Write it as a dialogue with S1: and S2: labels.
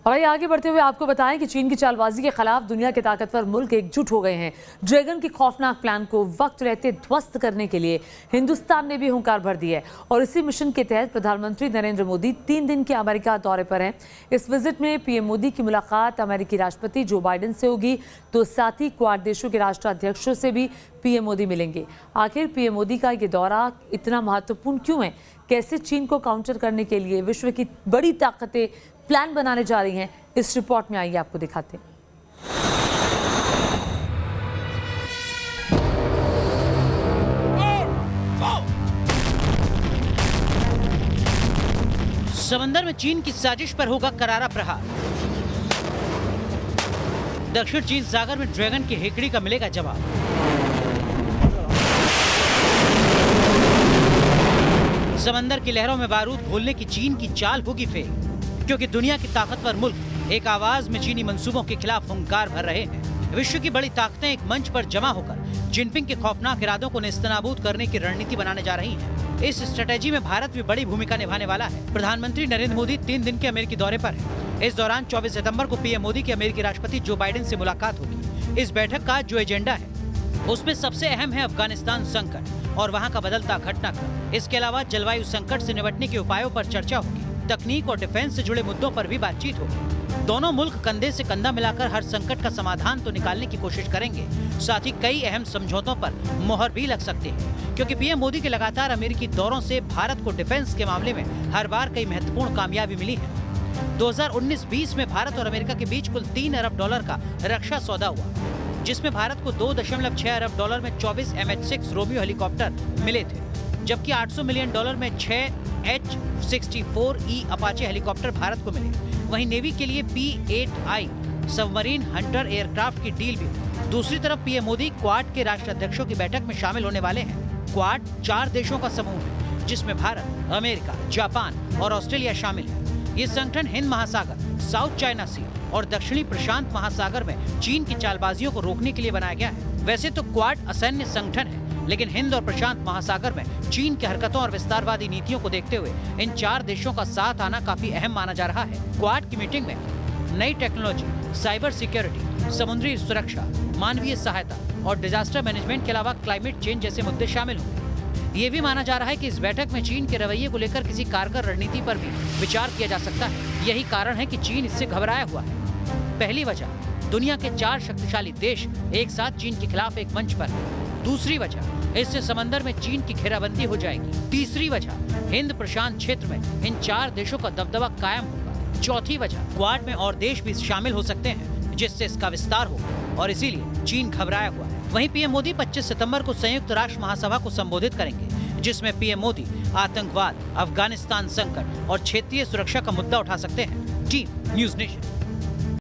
S1: और आइए आगे बढ़ते हुए आपको बताएं कि चीन की चालबाजी के खिलाफ दुनिया के ताकतवर मुल्क एकजुट हो गए हैं। ड्रैगन के खौफनाक प्लान को वक्त रहते ध्वस्त करने के लिए हिंदुस्तान ने भी हुंकार भर दी है और इसी मिशन के तहत प्रधानमंत्री नरेंद्र मोदी 3 दिन के अमेरिका दौरे पर हैं। इस विजिट में पीएम मोदी की मुलाकात अमेरिकी राष्ट्रपति जो बाइडेन से होगी, तो साथ ही क्वाड देशों के राष्ट्राध्यक्षों से भी पीएम मोदी मिलेंगे। आखिर पीएम मोदी का ये दौरा इतना महत्वपूर्ण क्यों है? कैसे चीन को काउंटर करने के लिए विश्व की बड़ी ताकतें प्लान बनाने जा रही हैं? इस रिपोर्ट में आइए आपको दिखाते हैं।
S2: समंदर में चीन की साजिश पर होगा करारा प्रहार। दक्षिण चीन सागर में ड्रैगन की हेकड़ी का मिलेगा जवाब। समंदर की लहरों में बारूद घोलने की चीन की चाल होगी फेल, क्योंकि दुनिया की ताकतवर मुल्क एक आवाज में चीनी मंसूबों के खिलाफ हुंकार भर रहे हैं। विश्व की बड़ी ताकतें एक मंच पर जमा होकर जिनपिंग के खौफनाक इरादों को नेस्तनाबूद करने की रणनीति बनाने जा रही हैं। इस स्ट्रेटेजी में भारत भी बड़ी भूमिका निभाने वाला है। प्रधानमंत्री नरेंद्र मोदी 3 दिन के अमेरिकी दौरे पर हैं। इस दौरान 24 सितंबर को पीएम मोदी की अमेरिकी राष्ट्रपति जो बाइडेन से मुलाकात होगी। इस बैठक का जो एजेंडा है उसमें सबसे अहम है अफगानिस्तान संकट और वहां का बदलता घटनाक्रम। इसके अलावा जलवायु संकट से निपटने के उपायों पर चर्चा होगी। तकनीक और डिफेंस से जुड़े मुद्दों पर भी बातचीत होगी। दोनों मुल्क कंधे से कंधा मिलाकर हर संकट का समाधान तो निकालने की कोशिश करेंगे, साथ ही कई अहम समझौतों पर मोहर भी लग सकती है, क्योंकि पीएम मोदी के लगातार अमेरिकी दौरों से भारत को डिफेंस के मामले में हर बार कई महत्वपूर्ण कामयाबी मिली है। 2019-20 में भारत और अमेरिका के बीच कुल $3 अरब का रक्षा सौदा हुआ, जिसमें भारत को $2.6 अरब में 24 MH-6 रोमियो हेलीकॉप्टर मिले थे, जबकि $800 मिलियन में 6 H-64E अपाचे हेलीकॉप्टर भारत को मिले। वहीं नेवी के लिए P-8I सबमरीन हंटर एयरक्राफ्ट की डील भी हुई। दूसरी तरफ पीएम मोदी क्वाड के राष्ट्राध्यक्षों की बैठक में शामिल होने वाले हैं। क्वाड 4 देशों का समूह है, जिसमें भारत, अमेरिका, जापान और ऑस्ट्रेलिया शामिल है। ये संगठन हिंद महासागर, साउथ चाइना सी और दक्षिणी प्रशांत महासागर में चीन की चालबाजियों को रोकने के लिए बनाया गया है। वैसे तो क्वाड असैन्य संगठन है, लेकिन हिंद और प्रशांत महासागर में चीन की हरकतों और विस्तारवादी नीतियों को देखते हुए इन 4 देशों का साथ आना काफी अहम माना जा रहा है। क्वाड की मीटिंग में नई टेक्नोलॉजी, साइबर सिक्योरिटी, समुद्री सुरक्षा, मानवीय सहायता और डिजास्टर मैनेजमेंट के अलावा क्लाइमेट चेंज जैसे मुद्दे शामिल होंगे। ये भी माना जा रहा है कि इस बैठक में चीन के रवैये को लेकर किसी कारगर रणनीति पर भी विचार किया जा सकता है। यही कारण है कि चीन इससे घबराया हुआ है। पहली वजह, दुनिया के 4 शक्तिशाली देश एक साथ चीन के खिलाफ एक मंच पर हैं। दूसरी वजह, इससे समंदर में चीन की घेराबंदी हो जाएगी। तीसरी वजह, हिंद प्रशांत क्षेत्र में इन 4 देशों का दबदबा कायम होगा। चौथी वजह, क्वाड में और देश भी शामिल हो सकते हैं, जिससे इसका विस्तार होगा और इसीलिए चीन घबराया हुआ है। वहीं पीएम मोदी 25 सितंबर को संयुक्त राष्ट्र महासभा को संबोधित करेंगे, जिसमें पीएम मोदी आतंकवाद, अफगानिस्तान संकट और क्षेत्रीय सुरक्षा का मुद्दा उठा सकते हैं। Team news nation.